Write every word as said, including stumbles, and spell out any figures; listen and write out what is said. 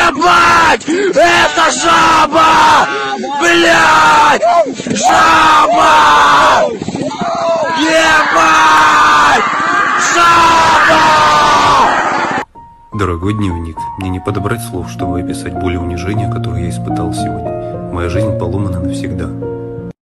Ебать! Это жаба! Блядь! Жаба! Ебать! Жаба! Дорогой дневник, мне не подобрать слов, чтобы описать боль и унижение, которые я испытал сегодня. Моя жизнь поломана навсегда.